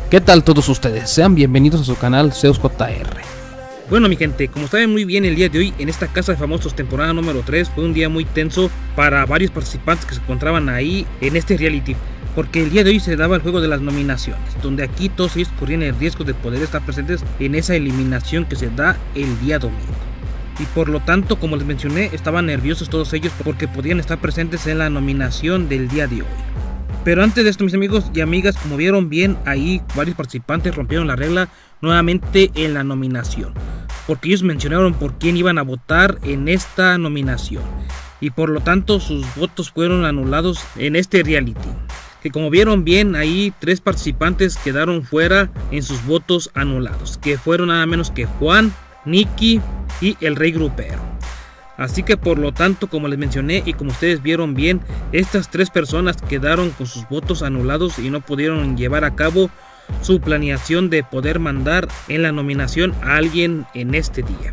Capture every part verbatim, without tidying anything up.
¿Qué tal todos ustedes? Sean bienvenidos a su canal Zeus J R. Bueno mi gente, como saben muy bien, el día de hoy en esta casa de famosos temporada número tres fue un día muy tenso para varios participantes que se encontraban ahí en este reality, porque el día de hoy se daba el juego de las nominaciones, donde aquí todos ellos corrían el riesgo de poder estar presentes en esa eliminación que se da el día domingo. Y por lo tanto, como les mencioné, estaban nerviosos todos ellos porque podían estar presentes en la nominación del día de hoy. Pero antes de esto, mis amigos y amigas, como vieron bien, ahí varios participantes rompieron la regla nuevamente en la nominación, porque ellos mencionaron por quién iban a votar en esta nominación, y por lo tanto sus votos fueron anulados en este reality. Que como vieron bien, ahí tres participantes quedaron fuera en sus votos anulados, que fueron nada menos que Juan, Nicky y el Rey Grupero. Así que por lo tanto, como les mencioné y como ustedes vieron bien, estas tres personas quedaron con sus votos anulados y no pudieron llevar a cabo su planeación de poder mandar en la nominación a alguien en este día.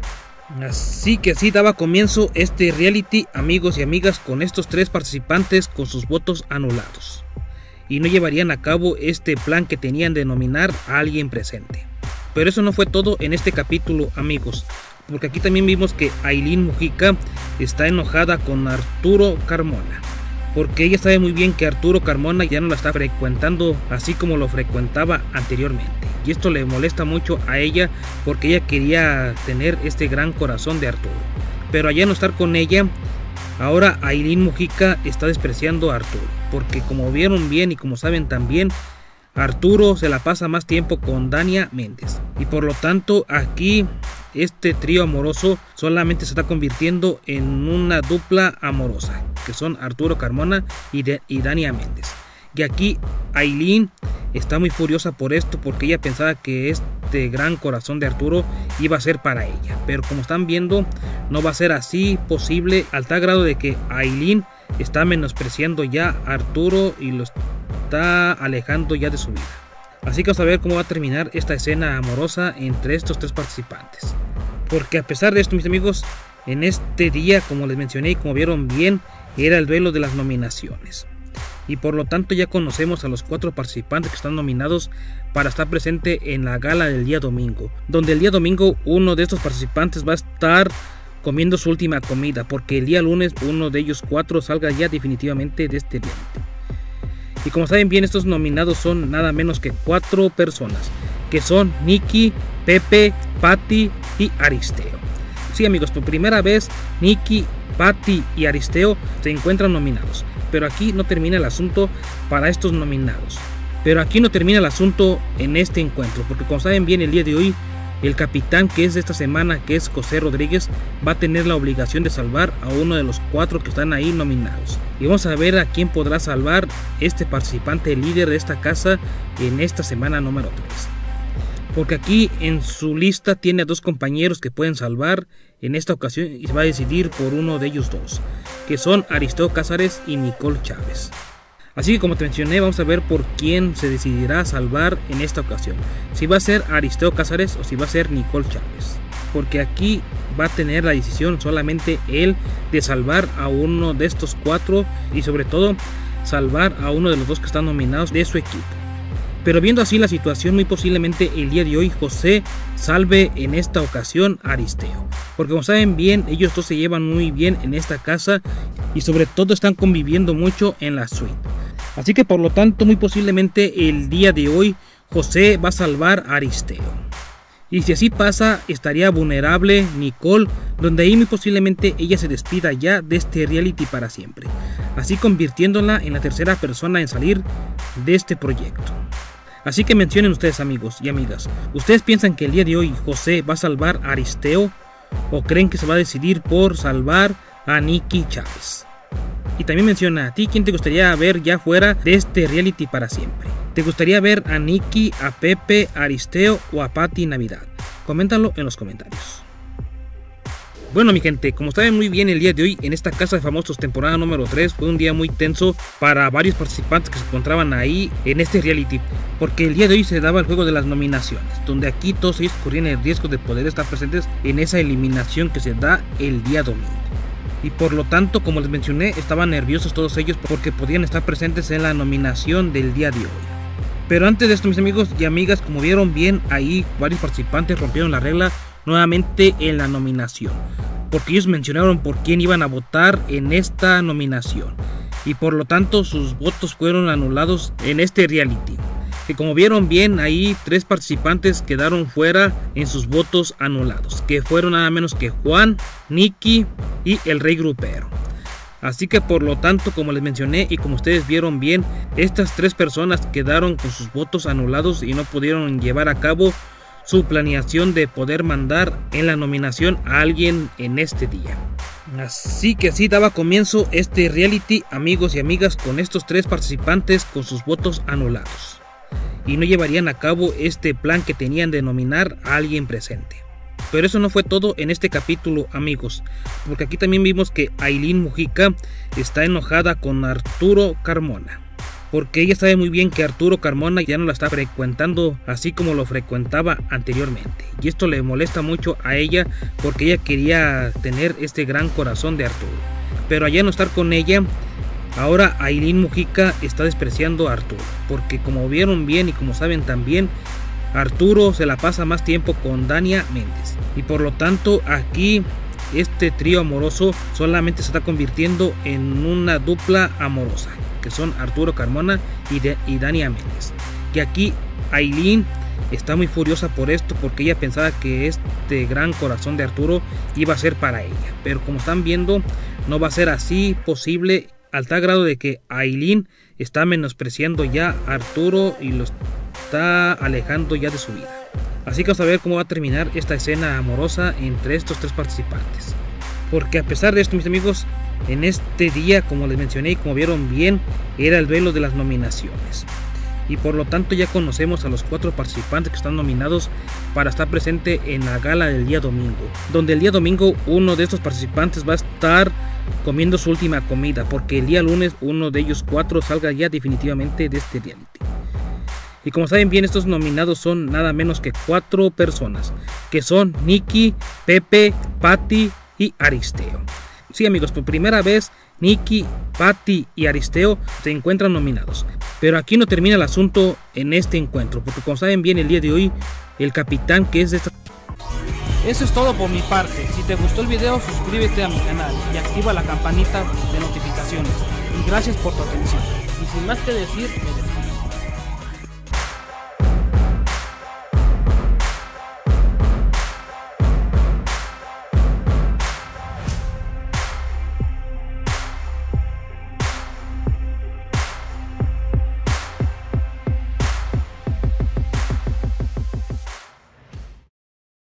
Así que así daba comienzo este reality, amigos y amigas, con estos tres participantes con sus votos anulados, y no llevarían a cabo este plan que tenían de nominar a alguien presente. Pero eso no fue todo en este capítulo, amigos, porque aquí también vimos que Aileen Mujica está enojada con Arturo Carmona, porque ella sabe muy bien que Arturo Carmona ya no la está frecuentando así como lo frecuentaba anteriormente, y esto le molesta mucho a ella porque ella quería tener este gran corazón de Arturo, pero allá no estar con ella, ahora Aileen Mujica está despreciando a Arturo, porque como vieron bien y como saben también, Arturo se la pasa más tiempo con Dania Méndez, y por lo tanto aquí este trío amoroso solamente se está convirtiendo en una dupla amorosa, que son Arturo Carmona y, de, y Dania Méndez. Y aquí Aileen está muy furiosa por esto, porque ella pensaba que este gran corazón de Arturo iba a ser para ella, pero como están viendo, no va a ser así posible, al tal grado de que Aileen está menospreciando ya a Arturo y lo está alejando ya de su vida. Así que vamos a ver cómo va a terminar esta escena amorosa entre estos tres participantes, porque a pesar de esto, mis amigos, en este día, como les mencioné y como vieron bien, era el duelo de las nominaciones, y por lo tanto ya conocemos a los cuatro participantes que están nominados para estar presente en la gala del día domingo, donde el día domingo uno de estos participantes va a estar comiendo su última comida, porque el día lunes uno de ellos cuatro salga ya definitivamente de este reality. Y como saben bien, estos nominados son nada menos que cuatro personas, que son Nicky, Pepe, Patty y Aristeo. Sí, amigos, por primera vez Nicky, Patty y Aristeo se encuentran nominados, pero aquí no termina el asunto para estos nominados. Pero aquí no termina el asunto en este encuentro, porque como saben bien, el día de hoy el capitán que es de esta semana, que es José Rodríguez, va a tener la obligación de salvar a uno de los cuatro que están ahí nominados. Y vamos a ver a quién podrá salvar este participante líder de esta casa en esta semana número tres. Porque aquí en su lista tiene a dos compañeros que pueden salvar en esta ocasión, y se va a decidir por uno de ellos dos, que son Aristeo Cázares y Nicole Chávez. Así que como te mencioné, vamos a ver por quién se decidirá salvar en esta ocasión, si va a ser Aristeo Cázares o si va a ser Nicole Chávez, porque aquí va a tener la decisión solamente él de salvar a uno de estos cuatro, y sobre todo salvar a uno de los dos que están nominados de su equipo. Pero viendo así la situación, muy posiblemente el día de hoy José salve en esta ocasión a Aristeo, porque como saben bien, ellos dos se llevan muy bien en esta casa y sobre todo están conviviendo mucho en la suite. Así que por lo tanto, muy posiblemente el día de hoy José va a salvar a Aristeo. Y si así pasa, estaría vulnerable Nicole, donde ahí muy posiblemente ella se despida ya de este reality para siempre, así convirtiéndola en la tercera persona en salir de este proyecto. Así que mencionen ustedes, amigos y amigas, ¿ustedes piensan que el día de hoy José va a salvar a Aristeo, o creen que se va a decidir por salvar a Nicky Chávez? Y también menciona a ti, ¿quién te gustaría ver ya fuera de este reality para siempre? ¿Te gustaría ver a Nicky, a Pepe, a Aristeo o a Patty Navidad? Coméntalo en los comentarios. Bueno mi gente, como saben muy bien, el día de hoy en esta casa de famosos temporada número tres fue un día muy tenso para varios participantes que se encontraban ahí en este reality, porque el día de hoy se daba el juego de las nominaciones, donde aquí todos ellos corrían el riesgo de poder estar presentes en esa eliminación que se da el día domingo. Y por lo tanto, como les mencioné, estaban nerviosos todos ellos porque podían estar presentes en la nominación del día de hoy. Pero antes de esto, mis amigos y amigas, como vieron bien, ahí varios participantes rompieron la regla nuevamente en la nominación, porque ellos mencionaron por quién iban a votar en esta nominación, y por lo tanto sus votos fueron anulados en este reality. Que como vieron bien, ahí tres participantes quedaron fuera en sus votos anulados, que fueron nada menos que Juan, Nicky y el Rey Grupero. Así que por lo tanto, como les mencioné y como ustedes vieron bien, estas tres personas quedaron con sus votos anulados y no pudieron llevar a cabo su planeación de poder mandar en la nominación a alguien en este día. Así que así daba comienzo este reality, amigos y amigas, con estos tres participantes con sus votos anulados, y no llevarían a cabo este plan que tenían de nominar a alguien presente. Pero eso no fue todo en este capítulo, amigos, porque aquí también vimos que Aileen Mujica está enojada con Arturo Carmona, porque ella sabe muy bien que Arturo Carmona ya no la está frecuentando así como lo frecuentaba anteriormente, y esto le molesta mucho a ella porque ella quería tener este gran corazón de Arturo, pero al ya no estar con ella, ahora Aileen Mujica está despreciando a Arturo, porque como vieron bien y como saben también, Arturo se la pasa más tiempo con Dania Méndez, y por lo tanto aquí este trío amoroso solamente se está convirtiendo en una dupla amorosa, que son Arturo Carmona y, de, y Dania Méndez. Que aquí Aileen está muy furiosa por esto, porque ella pensaba que este gran corazón de Arturo iba a ser para ella, pero como están viendo no va a ser así posible, al tal grado de que Aileen está menospreciando ya a Arturo y lo está alejando ya de su vida. Así que vamos a ver cómo va a terminar esta escena amorosa entre estos tres participantes, porque a pesar de esto, mis amigos, en este día, como les mencioné y como vieron bien, era el duelo de las nominaciones, y por lo tanto ya conocemos a los cuatro participantes que están nominados para estar presente en la gala del día domingo, donde el día domingo uno de estos participantes va a estar comiendo su última comida, porque el día lunes uno de ellos cuatro salga ya definitivamente de este reality. Y como saben bien, estos nominados son nada menos que cuatro personas, que son Nicky, Pepe, Patty y Aristeo. Sí, amigos, por primera vez Nicky, Patty y Aristeo se encuentran nominados. Pero aquí no termina el asunto en este encuentro, porque como saben bien, el día de hoy el capitán que es de esta... Eso es todo por mi parte. Si te gustó el video, suscríbete a mi canal y activa la campanita de notificaciones. Y gracias por tu atención. Y sin más que decir, me despido.